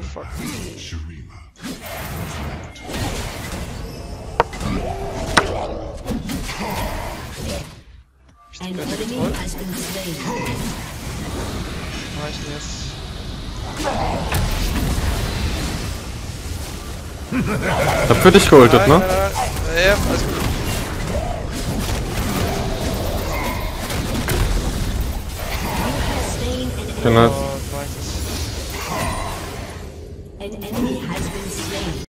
fuck. An enemy has been slain. Mach ich denn jetzt? Ich hab für dich geholtet, ne? Nein, ja, alles gut. Genau.